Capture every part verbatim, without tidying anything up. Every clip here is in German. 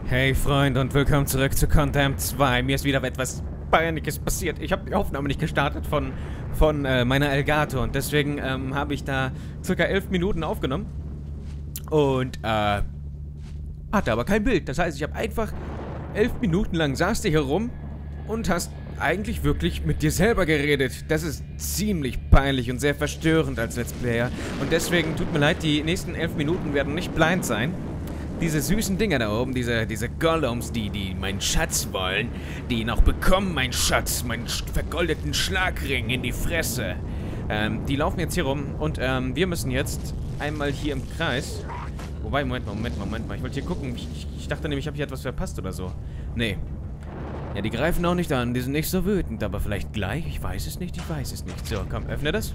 Hey Freund und willkommen zurück zu Condemned zwei. Mir ist wieder etwas Peinliches passiert. Ich habe die Aufnahme nicht gestartet von, von äh, meiner Elgato und deswegen ähm, habe ich da circa elf Minuten aufgenommen und äh, hatte aber kein Bild. Das heißt, ich habe einfach elf Minuten lang saß du hier rum und hast eigentlich wirklich mit dir selber geredet. Das ist ziemlich peinlich und sehr verstörend als Let's Player und deswegen tut mir leid, die nächsten elf Minuten werden nicht blind sein. Diese süßen Dinger da oben, diese, diese Golems, die, die meinen Schatz wollen, die ihn auch bekommen, meinen Schatz, meinen vergoldeten Schlagring in die Fresse. Ähm, die laufen jetzt hier rum und ähm, wir müssen jetzt einmal hier im Kreis. Wobei, Moment mal, Moment mal, Moment mal. Ich wollte hier gucken. Ich, ich, ich dachte nämlich, ich habe hier etwas verpasst oder so. Nee. Ja, die greifen auch nicht an. Die sind nicht so wütend, aber vielleicht gleich. Ich weiß es nicht, ich weiß es nicht. So, komm, öffne das.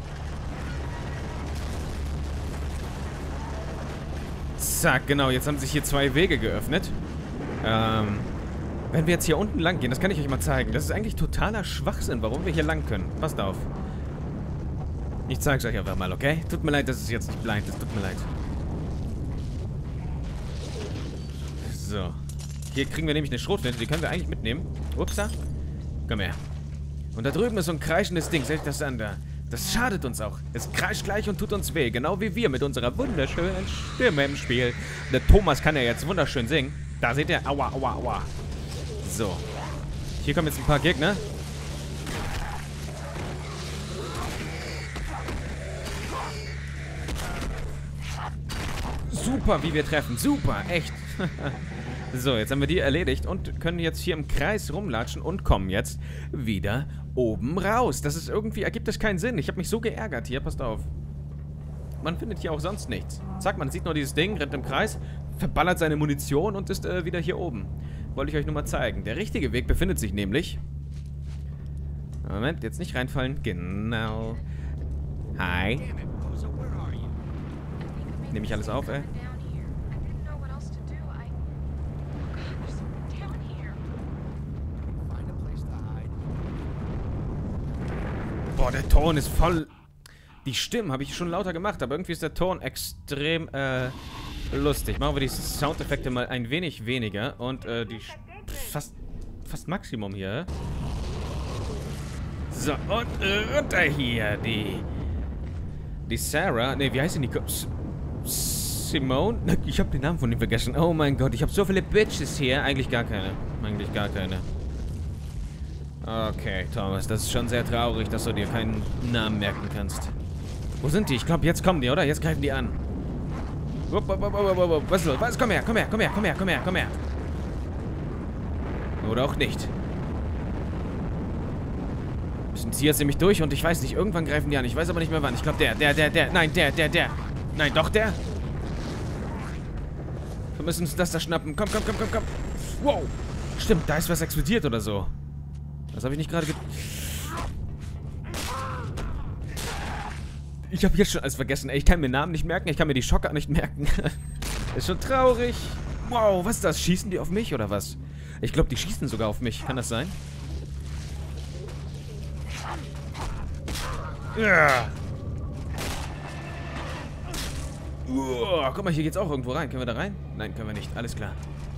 Zack, genau, jetzt haben sich hier zwei Wege geöffnet. Ähm, wenn wir jetzt hier unten lang gehen, das kann ich euch mal zeigen. Das ist eigentlich totaler Schwachsinn, warum wir hier lang können. Passt auf. Ich zeig's euch einfach mal, okay? Tut mir leid, dass es jetzt nicht blind ist, tut mir leid. So. Hier kriegen wir nämlich eine Schrotflinte, die können wir eigentlich mitnehmen. Upsa. Komm her. Und da drüben ist so ein kreischendes Ding, seht ihr das an da? Das schadet uns auch. Es kreischt gleich und tut uns weh. Genau wie wir mit unserer wunderschönen Stimme im Spiel. Der Thomas kann ja jetzt wunderschön singen. Da seht ihr. Aua, aua, aua. So. Hier kommen jetzt ein paar Gegner. Super, wie wir treffen. Super, echt. So, jetzt haben wir die erledigt und können jetzt hier im Kreis rumlatschen und kommen jetzt wieder oben raus. Das ist irgendwie, ergibt das keinen Sinn. Ich habe mich so geärgert hier, passt auf. Man findet hier auch sonst nichts. Zack, man sieht nur dieses Ding, rennt im Kreis, verballert seine Munition und ist äh, wieder hier oben. Wollte ich euch nur mal zeigen. Der richtige Weg befindet sich nämlich... Moment, jetzt nicht reinfallen. Genau. Hi. Nehme ich alles auf, ey? Boah, der Ton ist voll... Die Stimmen habe ich schon lauter gemacht, aber irgendwie ist der Ton extrem, äh, lustig. Machen wir die Soundeffekte mal ein wenig weniger und, äh, die... Fast... Fast Maximum hier. So, und äh, runter hier, die... Die Sarah... Ne, wie heißt denn die... S Simone? Ich habe den Namen von ihm vergessen. Oh mein Gott, ich habe so viele Bitches hier. Eigentlich gar keine. Eigentlich gar keine. Okay, Thomas, das ist schon sehr traurig, dass du dir keinen Namen merken kannst. Wo sind die? Ich glaube, jetzt kommen die, oder? Jetzt greifen die an. Was ist los? Was? Komm her, komm her, komm her, komm her, komm her, komm her. Oder auch nicht. Müssen sie jetzt nämlich durch und ich weiß nicht, irgendwann greifen die an. Ich weiß aber nicht mehr wann. Ich glaube, der, der, der, der. Nein, der, der, der. Nein, doch der. Wir müssen uns das da schnappen. Komm, komm, komm, komm, komm. Wow. Stimmt, da ist was explodiert oder so. Das habe ich nicht gerade ge... Ich habe jetzt schon alles vergessen. Ey, ich kann mir Namen nicht merken. Ich kann mir die Schocker nicht merken. Ist schon traurig. Wow, was ist das? Schießen die auf mich oder was? Ich glaube, die schießen sogar auf mich. Kann das sein? Ja. Uh, guck mal, hier geht's auch irgendwo rein. Können wir da rein? Nein, können wir nicht. Alles klar.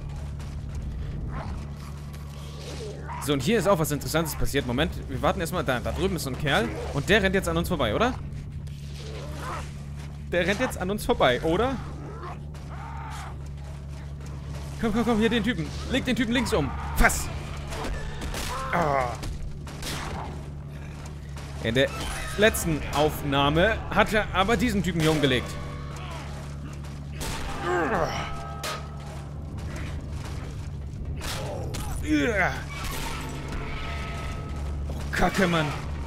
So, und hier ist auch was Interessantes passiert. Moment, wir warten erstmal da. Da drüben ist so ein Kerl. Und der rennt jetzt an uns vorbei, oder? Der rennt jetzt an uns vorbei, oder? Komm, komm, komm, hier den Typen. Leg den Typen links um. Fass! Oh. In der letzten Aufnahme hat er aber diesen Typen hier umgelegt. Ja. Kacke, Mann.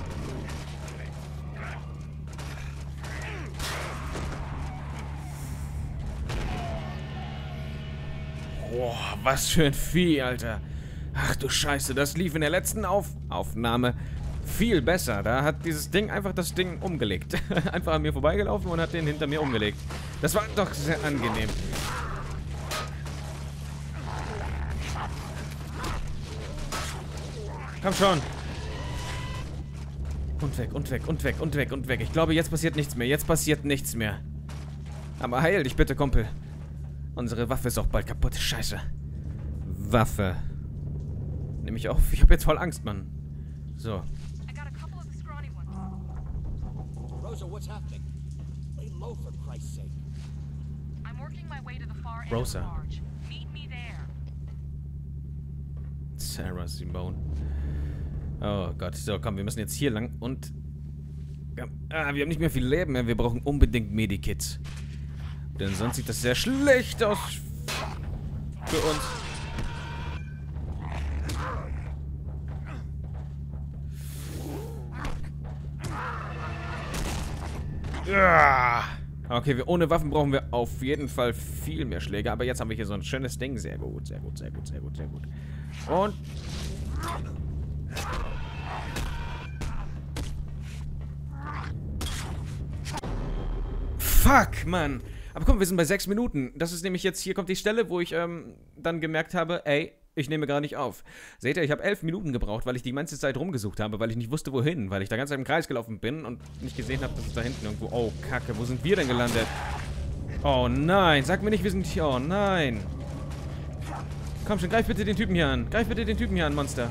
Boah, was für ein Vieh, Alter. Ach du Scheiße, das lief in der letzten Auf Aufnahme viel besser. Da hat dieses Ding einfach das Ding umgelegt. Einfach an mir vorbeigelaufen und hat den hinter mir umgelegt. Das war doch sehr angenehm. Komm schon. Und weg, und weg, und weg, und weg, und weg. Ich glaube, jetzt passiert nichts mehr. Jetzt passiert nichts mehr. Aber heil dich bitte, Kumpel. Unsere Waffe ist auch bald kaputt. Scheiße. Waffe. Nehme ich auf. Ich habe jetzt voll Angst, Mann. So. Rosa, what's happening? Lay low for Christ's sake. I'm working my way to the far end Rosa. of the barge. Meet me there. Sarah Simone. Oh Gott. So, komm, wir müssen jetzt hier lang und... Ah, wir haben nicht mehr viel Leben mehr. Wir brauchen unbedingt Medikits. Denn sonst sieht das sehr schlecht aus für uns. Ja. Okay, wir, ohne Waffen brauchen wir auf jeden Fall viel mehr Schläge. Aber jetzt haben wir hier so ein schönes Ding. Sehr gut, sehr gut, sehr gut, sehr gut, sehr gut. Und... Fuck, Mann. Aber komm, wir sind bei sechs Minuten. Das ist nämlich jetzt, hier kommt die Stelle, wo ich ähm, dann gemerkt habe, ey, ich nehme gar nicht auf. Seht ihr, ich habe elf Minuten gebraucht, weil ich die ganze Zeit rumgesucht habe, weil ich nicht wusste, wohin. Weil ich da ganz im Kreis gelaufen bin und nicht gesehen habe, dass es da hinten irgendwo... Oh, Kacke, wo sind wir denn gelandet? Oh nein, sag mir nicht, wir sind hier... Oh nein. Komm schon, greif bitte den Typen hier an. Greif bitte den Typen hier an, Monster.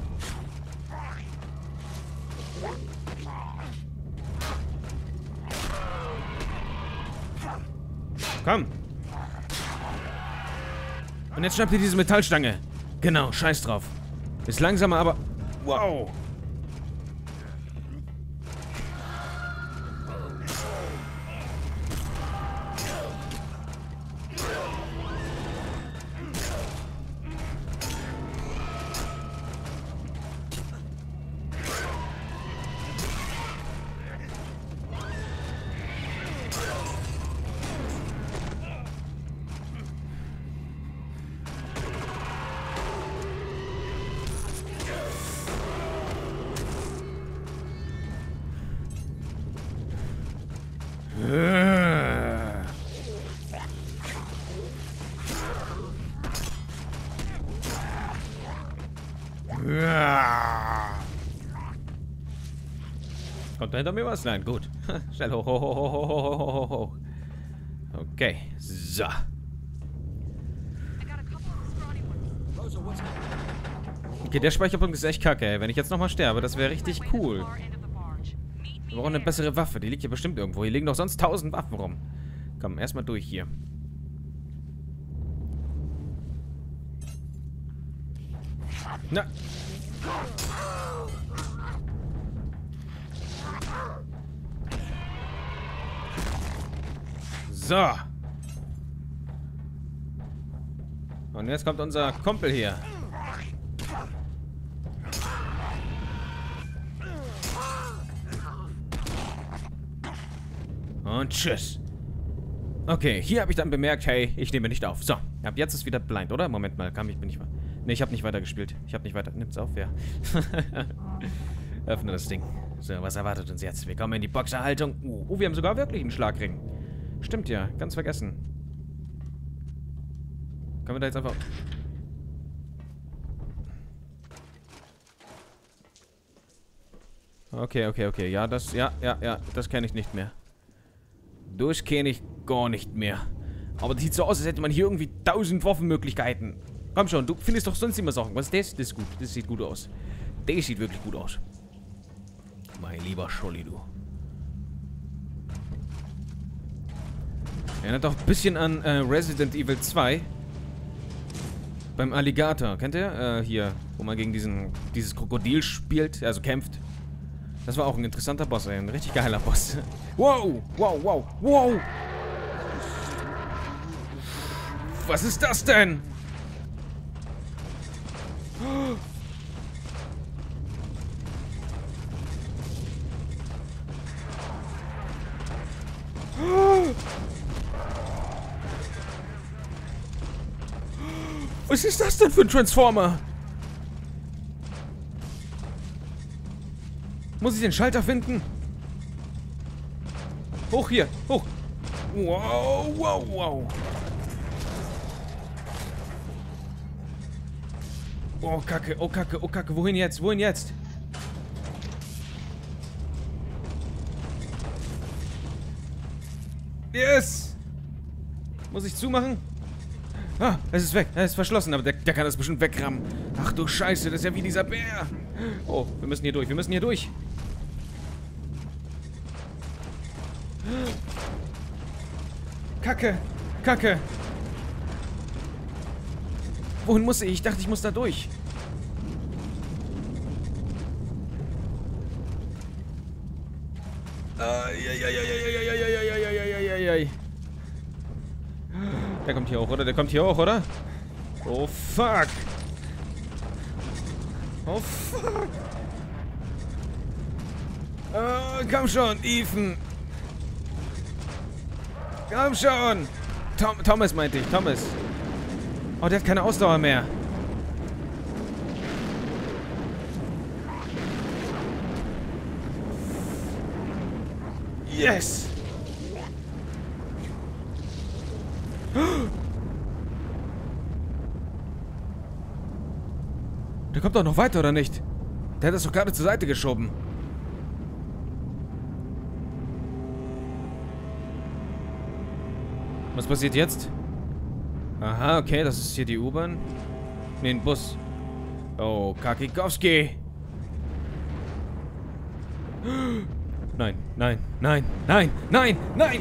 Komm. Und jetzt schnappt ihr diese Metallstange. Genau, scheiß drauf. Ist langsamer, aber... Wow. Kommt da hinter mir was? Nein, gut. Schnell hoch, hoch, hoch, hoch, hoch, hoch, hoch. Okay, so. Okay, der Speicherpunkt ist echt kacke, ey. Wenn ich jetzt nochmal sterbe, das wäre richtig cool. Wir brauchen eine bessere Waffe. Die liegt hier bestimmt irgendwo. Hier liegen doch sonst tausend Waffen rum. Komm, erstmal durch hier. Na. So. Und jetzt kommt unser Kumpel hier. Und tschüss. Okay, hier habe ich dann bemerkt, hey, ich nehme nicht auf. So, ab jetzt ist wieder blind, oder? Moment mal, kam ich, bin ich mal... Ne, ich habe nicht weiter gespielt. Ich habe nicht weiter... Nimm's auf, ja. Öffne das Ding. So, was erwartet uns jetzt? Wir kommen in die Boxerhaltung. Uh, oh, wir haben sogar wirklich einen Schlagring. Stimmt ja, ganz vergessen. Können wir da jetzt einfach... Okay, okay, okay. Ja, das... Ja, ja, ja. Das kenne ich nicht mehr. Das kenne ich gar nicht mehr. Aber das sieht so aus, als hätte man hier irgendwie tausend Waffenmöglichkeiten. Komm schon, du findest doch sonst immer Sachen. Was ist das? Das ist gut. Das sieht gut aus. Das sieht wirklich gut aus. Mein lieber Scholli, du. Erinnert doch ein bisschen an äh, Resident Evil zwei. Beim Alligator. Kennt ihr? Äh, hier, wo man gegen diesen dieses Krokodil spielt, also kämpft. Das war auch ein interessanter Boss, ey. Ein richtig geiler Boss. Wow, wow, wow, wow. Was ist das denn? Was ist das denn für ein Transformer? Muss ich den Schalter finden? Hoch hier, hoch. Wow, wow, wow. Oh, Kacke, oh, Kacke, oh, Kacke. Wohin jetzt? Wohin jetzt? Yes! Muss ich zumachen? Ah, es ist weg. Er ist verschlossen, aber der, der kann das bestimmt wegrammen. Ach du Scheiße, das ist ja wie dieser Bär. Oh, wir müssen hier durch. Wir müssen hier durch. Kacke. Kacke. Wohin muss ich? Ich dachte, ich muss da durch. Eieieiei. Der kommt hier hoch, oder? Der kommt hier hoch, oder? Oh, fuck. Oh, fuck. Oh, komm schon, Ethan. Komm schon. Tom, Thomas meinte ich, Thomas. Oh, der hat keine Ausdauer mehr. Yes! Der kommt doch noch weiter, oder nicht? Der hat das doch gerade zur Seite geschoben. Was passiert jetzt? Aha, okay, das ist hier die U-Bahn. Ne, ein Bus. Oh, Kakikowski. Nein, nein, nein, nein, nein, nein!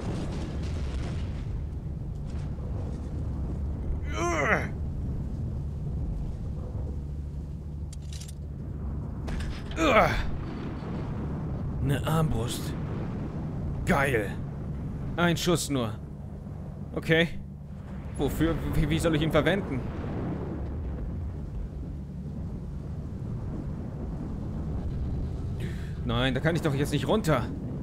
Eine Armbrust. Geil. Ein Schuss nur. Okay. Wofür? Wie, wie soll ich ihn verwenden? Nein, da kann ich doch jetzt nicht runter.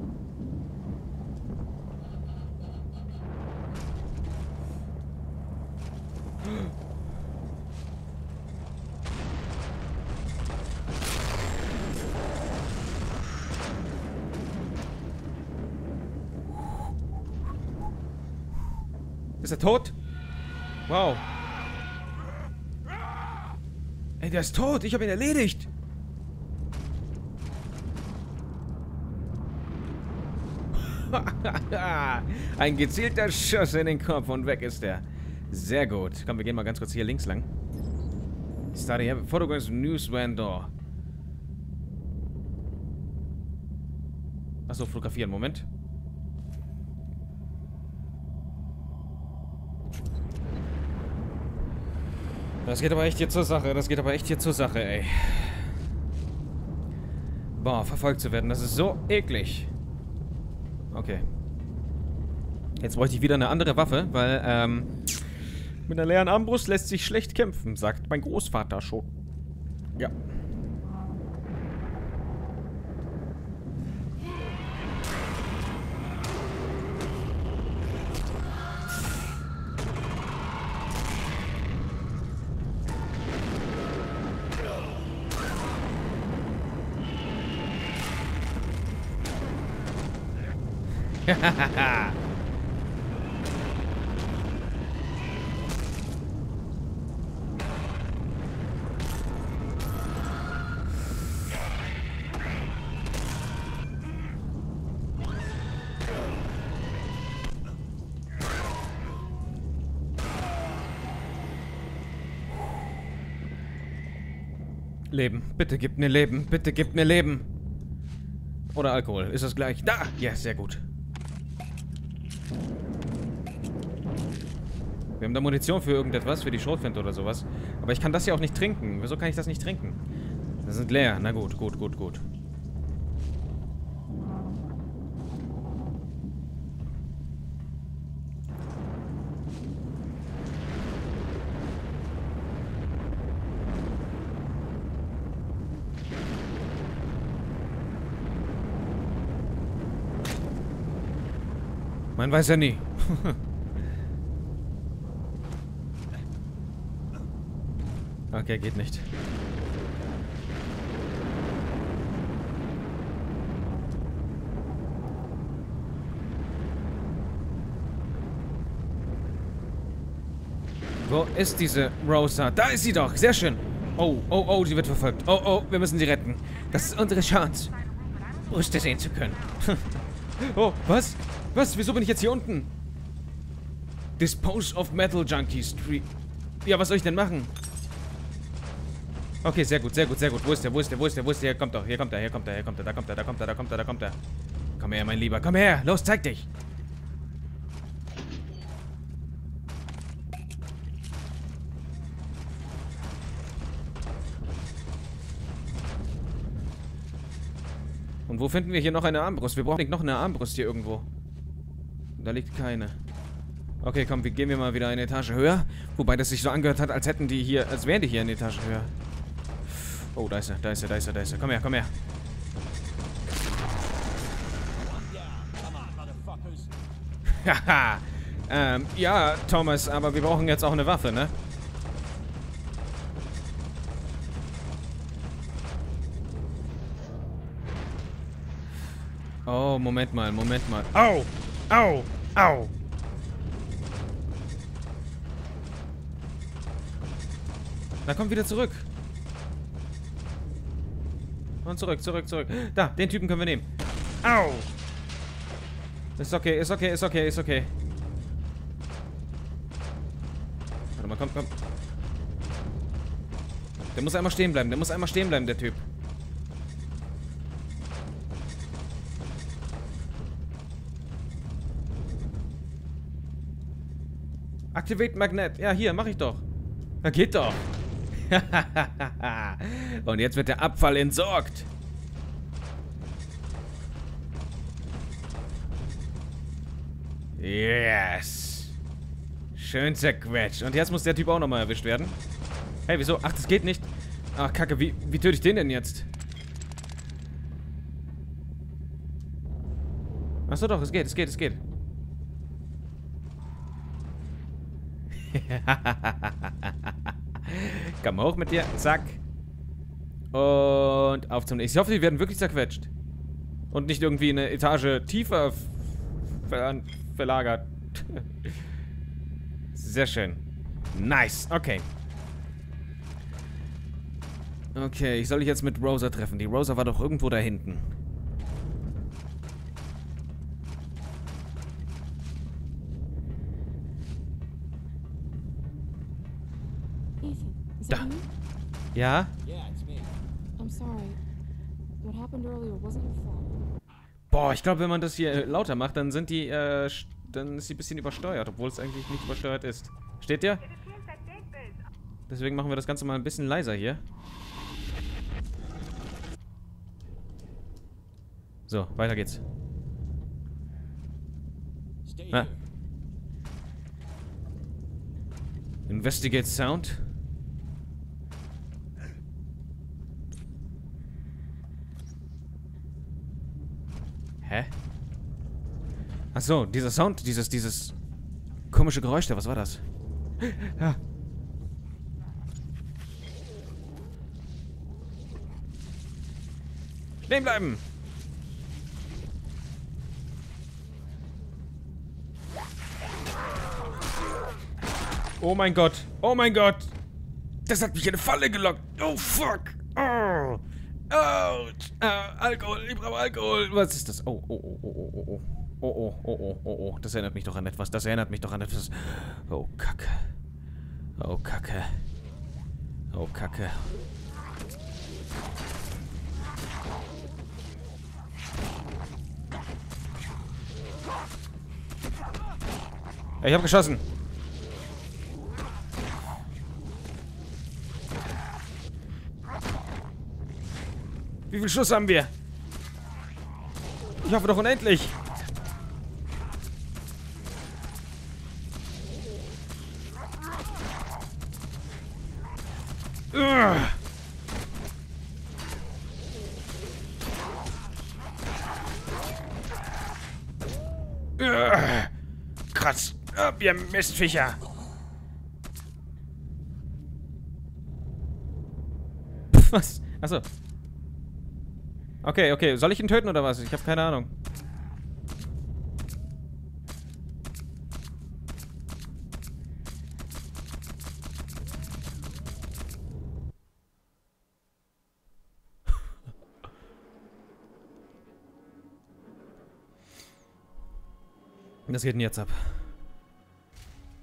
Ist er tot? Wow. Ey, der ist tot. Ich habe ihn erledigt. Ein gezielter Schuss in den Kopf und weg ist er. Sehr gut. Komm, wir gehen mal ganz kurz hier links lang. Study Photographs News Vendor. Achso, fotografieren. Moment. Das geht aber echt hier zur Sache. Das geht aber echt hier zur Sache, ey. Boah, verfolgt zu werden. Das ist so eklig. Okay. Jetzt bräuchte ich wieder eine andere Waffe, weil, ähm, mit einer leeren Armbrust lässt sich schlecht kämpfen, sagt mein Großvater schon. Ja. Hahaha. Leben. Bitte gib mir Leben. Bitte gib mir Leben. Oder Alkohol. Ist das gleich? Da! Ja, sehr gut. Wir haben da Munition für irgendetwas, für die Schrotflinte oder sowas. Aber ich kann das ja auch nicht trinken. Wieso kann ich das nicht trinken? Das sind leer. Na gut, gut, gut, gut. Man weiß ja nie. Okay, geht nicht. Wo ist diese Rosa? Da ist sie doch. Sehr schön. Oh, oh, oh, sie wird verfolgt. Oh, oh, wir müssen sie retten. Das ist unsere Chance, Brüste sehen zu können. Oh, was? Was? Wieso bin ich jetzt hier unten? Dispose of Metal Junkies. Street. Ja, was soll ich denn machen? Okay, sehr gut, sehr gut, sehr gut. Wo ist der, wo ist der, wo ist der, wo ist der? Hier kommt er, hier kommt er, hier kommt er, hier kommt er, da kommt er, da kommt er, da kommt er, da kommt er, da kommt er. Komm her, mein Lieber, komm her. Los, zeig dich. Und wo finden wir hier noch eine Armbrust? Wir brauchen noch eine Armbrust hier irgendwo. Da liegt keine. Okay, komm, wir gehen wir mal wieder eine Etage höher. Wobei das sich so angehört hat, als hätten die hier, als wären die hier eine Etage höher. Oh, da ist er, da ist er, da ist er, da ist er. Komm her, komm her. Haha. ähm, ja, Thomas, aber wir brauchen jetzt auch eine Waffe, ne? Oh, Moment mal, Moment mal. Au! Au! Au! Na, komm wieder zurück. Und zurück, zurück, zurück. Da, den Typen können wir nehmen. Au! Ist okay, ist okay, ist okay, ist okay. Warte mal, komm, komm. Der muss einmal stehen bleiben, der muss einmal stehen bleiben, der Typ. Activate Magnet. Ja, hier, mach ich doch. Na, geht doch. Und jetzt wird der Abfall entsorgt. Yes. Schön zerquetscht. Und jetzt muss der Typ auch nochmal erwischt werden. Hey, wieso? Ach, das geht nicht. Ach, Kacke, wie, wie töte ich den denn jetzt? Achso, doch, es geht, es geht, es geht. Komm hoch mit dir. Zack. Und auf zum nächsten. Ich hoffe, die werden wirklich zerquetscht. Und nicht irgendwie eine Etage tiefer ver verlagert. Sehr schön. Nice. Okay. Okay, ich soll dich jetzt mit Rosa treffen. Die Rosa war doch irgendwo da hinten. Ethan, is Da. it you? Ja? Yeah, it's me. I'm sorry. What happened earlier wasn't your fault. Boah, ich glaube, wenn man das hier äh, lauter macht, dann sind die, äh, dann ist sie ein bisschen übersteuert, obwohl es eigentlich nicht übersteuert ist. Steht ihr? Deswegen machen wir das Ganze mal ein bisschen leiser hier. So, weiter geht's. Stay Ah. here. Investigate Sound. Hä? Ach so, dieser Sound, dieses, dieses komische Geräusch da, was war das? Ja. Stehen bleiben! Oh mein Gott! Oh mein Gott! Das hat mich in eine Falle gelockt! Oh fuck! Oh! Oh! Äh, Alkohol! Ich brauche Alkohol! Was ist das? Oh, oh, oh, oh, oh, oh. Oh, oh, oh, oh, oh, oh. Das erinnert mich doch an etwas. Das erinnert mich doch an etwas. Oh, Kacke. Oh, Kacke. Oh, Kacke. Ich hab geschossen. Wie viel Schuss haben wir? Ich hoffe doch unendlich. Ugh. Ugh. Kratz ab, ihr Mistviecher. Pff, was? Achso. Okay, okay. Soll ich ihn töten oder was? Ich habe keine Ahnung. Was geht denn jetzt ab?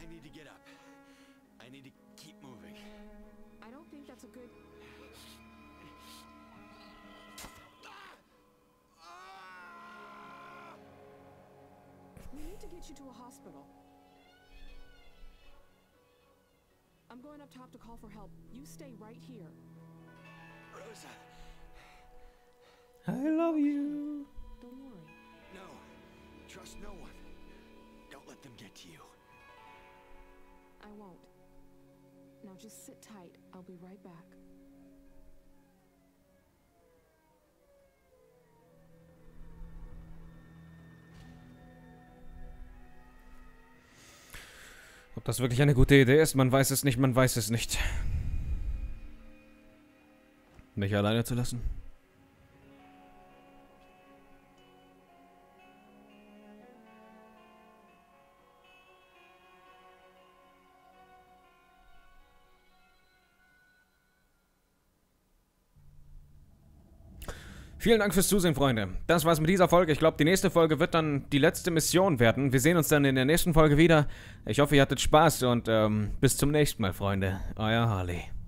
need to get up. I need to keep moving. I don't think that's a good... We need to get you to a hospital. I'm going up top to call for help. You stay right here. Rosa, I love you. Don't worry. no. Trust no one. Don't let them get to you. I won't. Now just sit tight. I'll be right back. Ob das wirklich eine gute Idee ist, man weiß es nicht, man weiß es nicht. Mich alleine zu lassen? Vielen Dank fürs Zusehen, Freunde. Das war's mit dieser Folge. Ich glaube, die nächste Folge wird dann die letzte Mission werden. Wir sehen uns dann in der nächsten Folge wieder. Ich hoffe, ihr hattet Spaß und ähm, bis zum nächsten Mal, Freunde. Euer Harley.